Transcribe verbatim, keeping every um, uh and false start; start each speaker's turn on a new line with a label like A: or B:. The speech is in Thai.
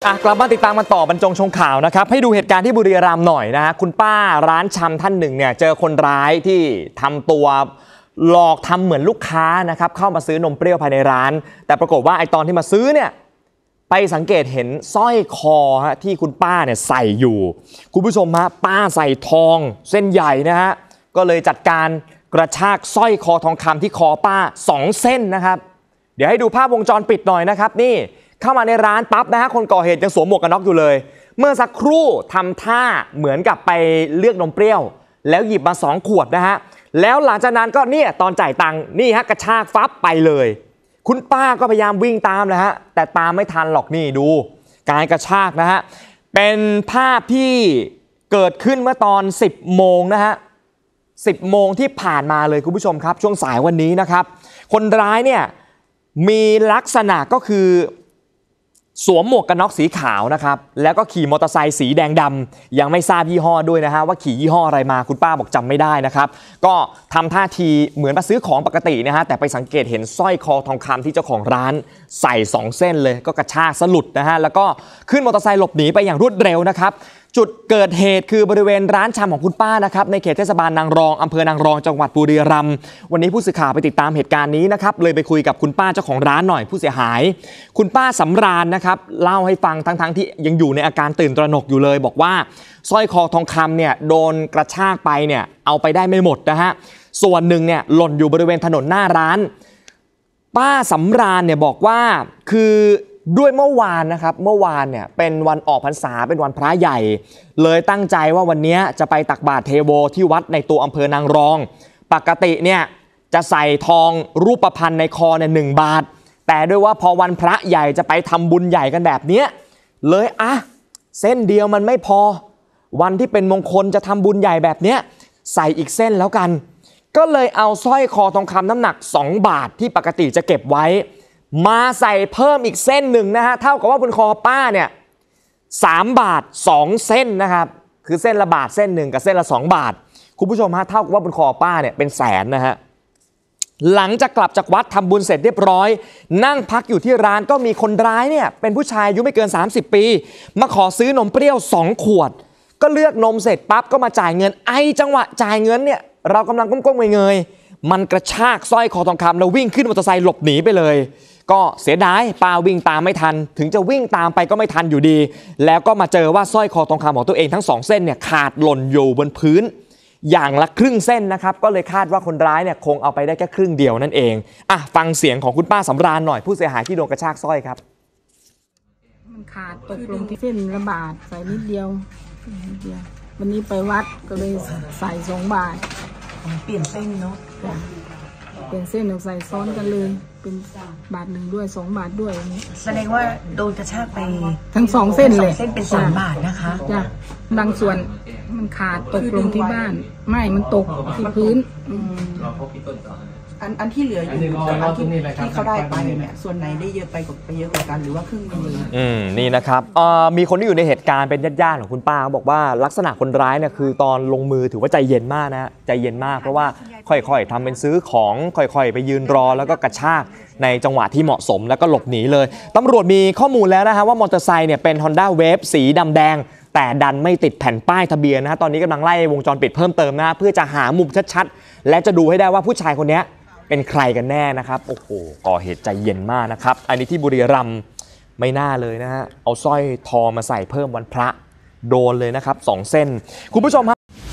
A: อ่ะกลับมาติดตามกันต่อบรรจงชงข่าวนะครับให้ดูเหตุการณ์ที่บุรีรัมย์หน่อยนะฮะคุณป้าร้านชำท่านหนึ่งเนี่ยเจอคนร้ายที่ทำตัวหลอกทำเหมือนลูกค้านะครับเข้ามาซื้อนมเปรี้ยวภายในร้านแต่ปรากฏว่าไอตอนที่มาซื้อเนี่ยไปสังเกตเห็นสร้อยคอฮะที่คุณป้าเนี่ยใส่อยู่คุณผู้ชมฮะป้าใส่ทองเส้นใหญ่นะฮะก็เลยจัดการกระชากสร้อยคอทองคำที่คอป้าสองเส้นนะครับเดี๋ยวให้ดูภาพวงจรปิดหน่อยนะครับนี่เข้ามาในร้านปั๊บนะฮะคนก่อเหตุยังสวมหมวกกันน็อกอยู่เลยเมื่อสักครู่ทำท่าเหมือนกับไปเลือกนมเปรี้ยวแล้วหยิบมาสองขวดนะฮะแล้วหลังจากนั้นก็เนี่ยตอนจ่ายตังค์นี่ฮะกระชากฟับไปเลยคุณป้าก็พยายามวิ่งตามนะฮะแต่ตามไม่ทันหรอกนี่ดูการกระชากนะฮะเป็นภาพที่เกิดขึ้นเมื่อตอนสิบโมงนะฮะสิบโมงที่ผ่านมาเลยคุณผู้ชมครับช่วงสายวันนี้นะครับคนร้ายเนี่ยมีลักษณะก็คือสวมหมวกกันน็อกสีขาวนะครับแล้วก็ขี่มอเตอร์ไซค์สีแดงดำยังไม่ทราบยี่ห้อด้วยนะฮะว่าขี่ยี่ห้ออะไรมาคุณป้าบอกจำไม่ได้นะครับก็ทำท่าทีเหมือนมาซื้อของปกตินะฮะแต่ไปสังเกตเห็นสร้อยคอทองคำที่เจ้าของร้านใส่สองเส้นเลยก็กระชากสลุดนะฮะแล้วก็ขึ้นมอเตอร์ไซค์หลบหนีไปอย่างรวดเร็วนะครับจุดเกิดเหตุคือบริเวณร้านชำของคุณป้านะครับในเขตเทศบาลนางรองอำเภอนางรองจังหวัดบุรีรัมย์วันนี้ผู้สื่อข่าวไปติดตามเหตุการณ์นี้นะครับเลยไปคุยกับคุณป้าเจ้าของร้านหน่อยผู้เสียหายคุณป้าสำราญนะครับเล่าให้ฟังทั้งๆที่ยังอยู่ในอาการตื่นตระหนกอยู่เลยบอกว่าสร้อยคอทองคำเนี่ยโดนกระชากไปเนี่ยเอาไปได้ไม่หมดนะฮะส่วนหนึ่งเนี่ยหล่นอยู่บริเวณถนนหน้าร้านป้าสำราญเนี่ยบอกว่าคือด้วยเมื่อวานนะครับเมื่อวานเนี่ยเป็นวันออกพรรษาเป็นวันพระใหญ่เลยตั้งใจว่าวันนี้จะไปตักบาตรเทโวที่วัดในตัวอำเภอนางรองปกติเนี่ยจะใส่ทองรูปพรรณในคอเนี่ยหนึ่งบาทแต่ด้วยว่าพอวันพระใหญ่จะไปทำบุญใหญ่กันแบบนี้เลยอ่ะเส้นเดียวมันไม่พอวันที่เป็นมงคลจะทำบุญใหญ่แบบนี้ใส่อีกเส้นแล้วกันก็เลยเอาสร้อยคอทองคำน้ำหนักสองบาทที่ปกติจะเก็บไว้มาใส่เพิ่มอีกเส้นหนึ่งนะฮะเท่ากับว่าบนคอป้าเนี่ยสามบาทสองเส้นนะครับคือเส้นละบาทเส้นหนึ่งกับเส้นละสองบาทคุณผู้ชมฮะเท่ากับว่าบนคอป้าเนี่ยเป็นแสนนะฮะหลังจากกลับจากวัดทำบุญเสร็จเรียบร้อยนั่งพักอยู่ที่ร้านก็มีคนร้ายเนี่ยเป็นผู้ชายอายุไม่เกินสามสิบปีมาขอซื้อนมเปรี้ยวสองขวดก็เลือกนมเสร็จปั๊บก็มาจ่ายเงินไอ้จังหวะจ่ายเงินเนี่ยเรากำลังก้มๆเงยๆมันกระชากสร้อยคอทองคำแล้ววิ่งขึ้นมอเตอร์ไซค์หลบหนีไปเลยก็เสียดายป้าวิ่งตามไม่ทันถึงจะวิ่งตามไปก็ไม่ทันอยู่ดีแล้วก็มาเจอว่าสร้อยคอทองคำของตัวเองทั้งสองเส้นเนี่ยขาดหล่นอยู่บนพื้นอย่างละครึ่งเส้นนะครับก็เลยคาดว่าคนร้ายเนี่ยคงเอาไปได้แค่ครึ่งเดียวนั่นเองอ่ะฟังเสียงของคุณป้าสำราญหน่อยผู้เสียหายที่โดนกระชากสร้อยครับ
B: มันขาดตกลงที่เส้นละบาทใส่นิดเดียวนิดเดียววันนี้ไปวัดก็เลยใส่สองบาท
C: เปลี่ยนเส้นเนาะ
B: เปลี่ยนเส้นใส่ซ้อนกันเลยเป็นบาทหนึ่งด้วยสองบาทด้วยอย่างนี้
C: แสดงว่าโดนกระชากไป
B: ทั้งสองเส้นเลย
C: เส้นเป็นสองบาทนะคะ
B: จ้ะบางส่วนมันขาดตกลงที่บ้านไม่มันตกที่พื้น
D: อันอันที่เหลืออยู่อันที่ที่เขาได้ไปเนี่ยส่วนไหนได้เยอะไปกว่าไปเยอะกว่ากันหรือว่าครึ่งนึงเลย
A: อืมนี่นะครับมีคนที่อยู่ในเหตุการณ์เป็นญาติๆของคุณป้าบอกว่าลักษณะคนร้ายเนี่ยคือตอนลงมือถือว่าใจเย็นมากนะใจเย็นมากเพราะว่าค่อยๆทำเป็นซื้อของค่อยๆไปยืนรอแล้วก็กระชากในจังหวะที่เหมาะสมแล้วก็หลบหนีเลยตำรวจมีข้อมูลแล้วนะฮะว่ามอเตอร์ไซค์เนี่ยเป็น Honda Wave สีดำแดงแต่ดันไม่ติดแผ่นป้ายทะเบียนนะฮะตอนนี้กำลังไล่วงจรปิดเพิ่มเติมนะเพื่อจะหามุมชัดๆและจะดูให้ได้ว่าผู้ชายคนนี้เป็นใครกันแน่นะครับโอ้โหก่อเหตุใจเย็นมากนะครับอันนี้ที่บุรีรัมย์ไม่น่าเลยนะฮะเอาสร้อยทองมาใส่เพิ่มวันพระโดนเลยนะครับสองเส้นคุณผู้ชมครับ